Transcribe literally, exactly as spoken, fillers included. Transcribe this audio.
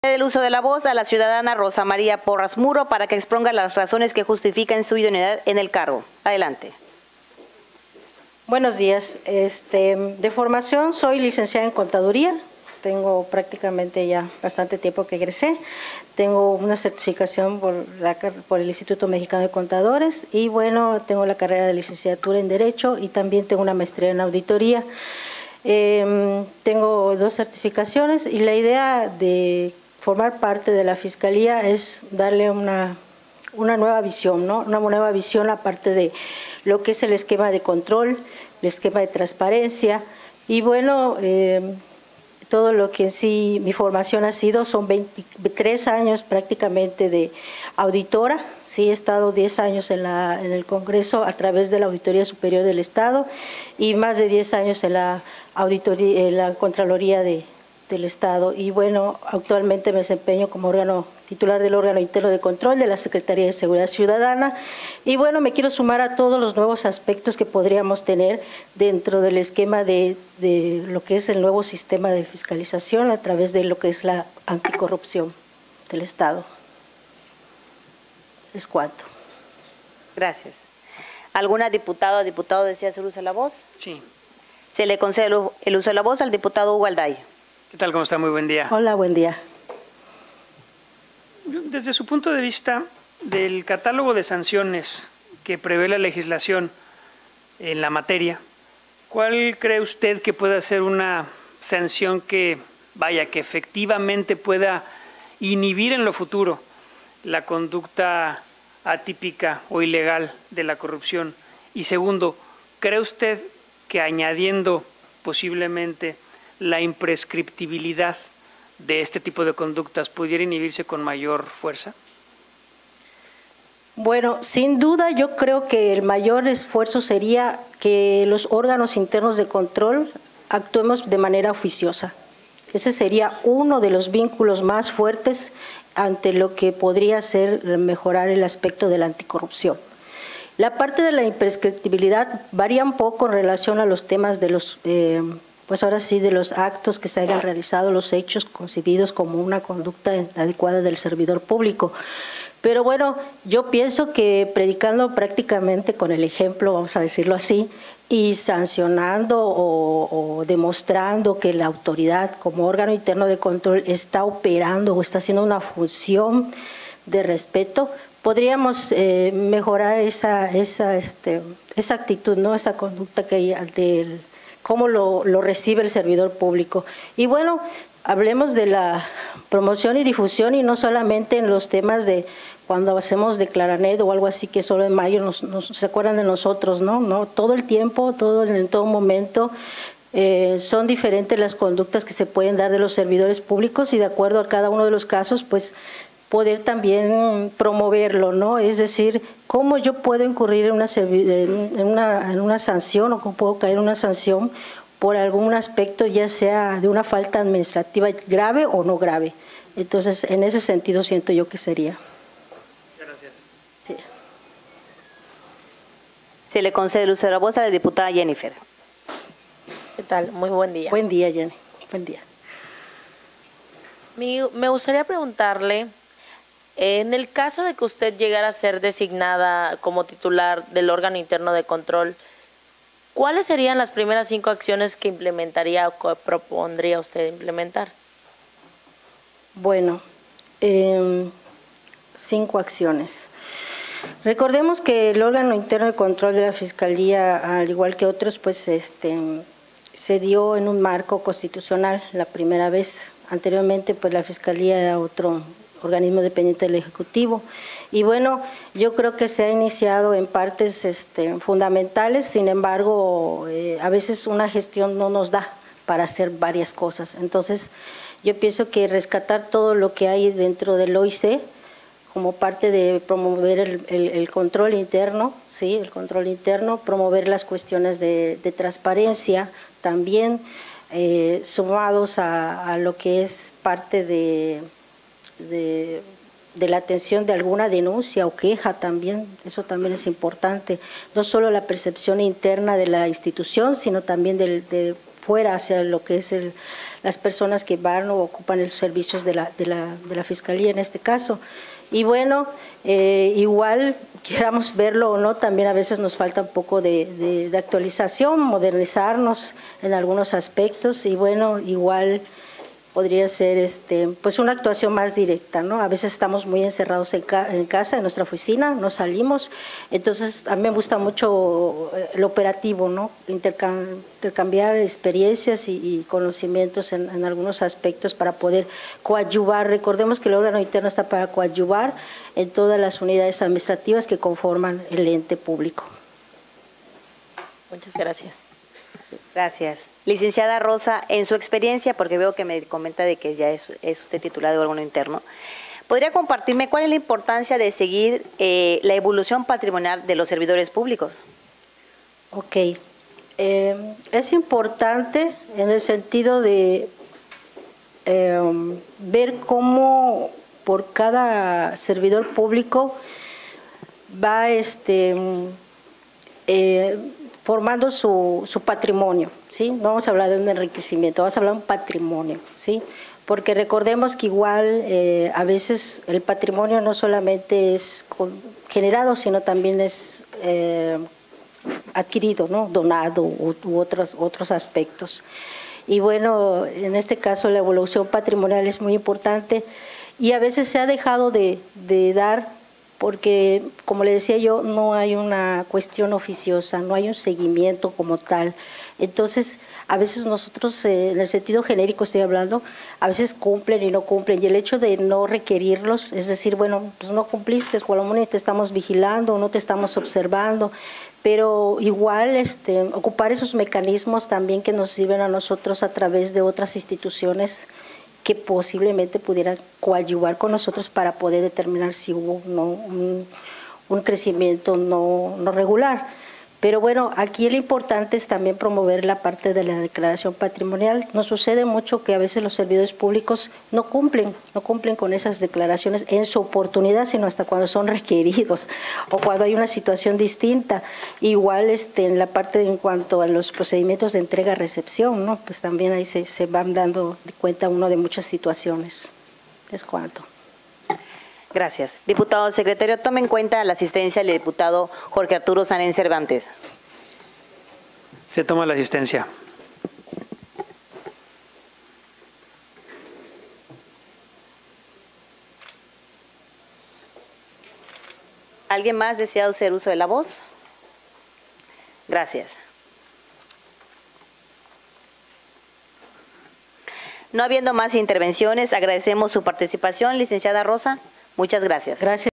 El uso de la voz a la ciudadana Rosa María Porras Muro para que exponga las razones que justifican su idoneidad en el cargo. Adelante. Buenos días. Este, de formación soy licenciada en Contaduría. Tengo prácticamente ya bastante tiempo que egresé. Tengo una certificación por, la, por el Instituto Mexicano de Contadores y bueno, tengo la carrera de licenciatura en Derecho y también tengo una maestría en Auditoría. Eh, tengo dos certificaciones y la idea de formar parte de la Fiscalía es darle una, una nueva visión, ¿no? Una nueva visión aparte de lo que es el esquema de control, el esquema de transparencia y bueno, eh, todo lo que en sí mi formación ha sido, son veintitrés años prácticamente de auditora, sí he estado diez años en, la, en el Congreso a través de la Auditoría Superior del Estado y más de diez años en la, auditoría, en la Contraloría de, del Estado y bueno, actualmente me desempeño como órgano titular del órgano interno de control de la Secretaría de Seguridad Ciudadana y bueno, me quiero sumar a todos los nuevos aspectos que podríamos tener dentro del esquema de, de lo que es el nuevo sistema de fiscalización a través de lo que es la anticorrupción del Estado. Es cuanto. Gracias. ¿Alguna diputada o diputado desea hacer uso de la voz? Sí. Se le concede el uso de la voz al diputado Hugo Alday. ¿Qué tal? ¿Cómo está? Muy buen día. Hola, buen día. Desde su punto de vista del catálogo de sanciones que prevé la legislación en la materia, ¿cuál cree usted que pueda ser una sanción que, vaya, que efectivamente pueda inhibir en lo futuro la conducta atípica o ilegal de la corrupción? Y segundo, ¿cree usted que añadiendo posiblemente la imprescriptibilidad de este tipo de conductas pudiera inhibirse con mayor fuerza? Bueno, sin duda yo creo que el mayor esfuerzo sería que los órganos internos de control actuemos de manera oficiosa. Ese sería uno de los vínculos más fuertes ante lo que podría ser mejorar el aspecto de la anticorrupción. La parte de la imprescriptibilidad varía un poco en relación a los temas de los, eh, pues ahora sí, de los actos que se hayan realizado, los hechos concebidos como una conducta adecuada del servidor público. Pero bueno, yo pienso que predicando prácticamente con el ejemplo, vamos a decirlo así, y sancionando o, o demostrando que la autoridad como órgano interno de control está operando o está haciendo una función de respeto, podríamos eh, mejorar esa, esa, este, esa actitud, ¿no? Esa conducta que hay del cómo lo, lo recibe el servidor público. Y bueno, hablemos de la promoción y difusión y no solamente en los temas de cuando hacemos Declaranet o algo así que solo en mayo nos, nos, se acuerdan de nosotros, ¿no? ¿no? Todo el tiempo, todo en todo momento, eh, son diferentes las conductas que se pueden dar de los servidores públicos y de acuerdo a cada uno de los casos, pues poder también promoverlo, ¿no? Es decir, cómo yo puedo incurrir en una, en una, en una sanción o cómo puedo caer en una sanción por algún aspecto, ya sea de una falta administrativa grave o no grave. Entonces, en ese sentido siento yo que sería. Gracias. Sí. Se le concede el uso de la voz a la diputada Jennifer. ¿Qué tal? Muy buen día. Buen día, Jenny. Buen día. Mi, me gustaría preguntarle, en el caso de que usted llegara a ser designada como titular del órgano interno de control, ¿cuáles serían las primeras cinco acciones que implementaría o que propondría usted implementar? Bueno, eh, cinco acciones. Recordemos que el órgano interno de control de la Fiscalía, al igual que otros, pues este, se dio en un marco constitucional la primera vez. Anteriormente, pues la Fiscalía era otro organismo dependiente del Ejecutivo. Y bueno, yo creo que se ha iniciado en partes este, fundamentales, sin embargo, eh, a veces una gestión no nos da para hacer varias cosas. Entonces, yo pienso que rescatar todo lo que hay dentro del O I C como parte de promover el, el, el control interno, sí, el control interno, promover las cuestiones de, de transparencia también, eh, sumados a, a lo que es parte de De, de la atención de alguna denuncia o queja también, eso también es importante, no solo la percepción interna de la institución, sino también del, de fuera hacia lo que es el, las personas que van o ocupan los servicios de la, de la, de la Fiscalía en este caso. Y bueno, eh, igual queramos verlo o no, también a veces nos falta un poco de, de, de actualización, modernizarnos en algunos aspectos y bueno, igual podría ser este, pues una actuación más directa, ¿no? A veces estamos muy encerrados en, ca en casa, en nuestra oficina, no salimos, entonces a mí me gusta mucho el operativo, ¿no? Intercam intercambiar experiencias y, y conocimientos en, en algunos aspectos para poder coadyuvar. Recordemos que el órgano interno está para coadyuvar en todas las unidades administrativas que conforman el ente público. Muchas gracias. Gracias. Licenciada Rosa, en su experiencia, porque veo que me comenta de que ya es, es usted titular de órgano interno, ¿podría compartirme cuál es la importancia de seguir eh, la evolución patrimonial de los servidores públicos? Ok. Eh, es importante en el sentido de eh, ver cómo por cada servidor público va este... Eh, formando su, su patrimonio, ¿sí? No vamos a hablar de un enriquecimiento, vamos a hablar de un patrimonio, ¿sí? Porque recordemos que igual eh, a veces el patrimonio no solamente es generado, sino también es eh, adquirido, ¿no? Donado u, u otros, otros aspectos. Y bueno, en este caso la evolución patrimonial es muy importante y a veces se ha dejado de, de dar porque, como le decía yo, no hay una cuestión oficiosa, no hay un seguimiento como tal. Entonces, a veces nosotros, eh, en el sentido genérico estoy hablando, a veces cumplen y no cumplen. Y el hecho de no requerirlos, es decir, bueno, pues no cumpliste, Gualamuni, te estamos vigilando, no te estamos observando, pero igual este, ocupar esos mecanismos también que nos sirven a nosotros a través de otras instituciones que posiblemente pudieran coadyuvar con nosotros para poder determinar si hubo no, un, un crecimiento no, no regular. Pero bueno, aquí lo importante es también promover la parte de la declaración patrimonial. Nos sucede mucho que a veces los servidores públicos no cumplen, no cumplen con esas declaraciones en su oportunidad, sino hasta cuando son requeridos o cuando hay una situación distinta. Igual este, en la parte de, en cuanto a los procedimientos de entrega-recepción, ¿no? Pues también ahí se, se van dando cuenta uno de muchas situaciones. Es cuanto. Gracias. Diputado secretario, tome en cuenta la asistencia del diputado Jorge Arturo Sanén Cervantes. Se toma la asistencia. ¿Alguien más desea hacer uso de la voz? Gracias. No habiendo más intervenciones, agradecemos su participación, licenciada Rosa. Muchas gracias. Gracias.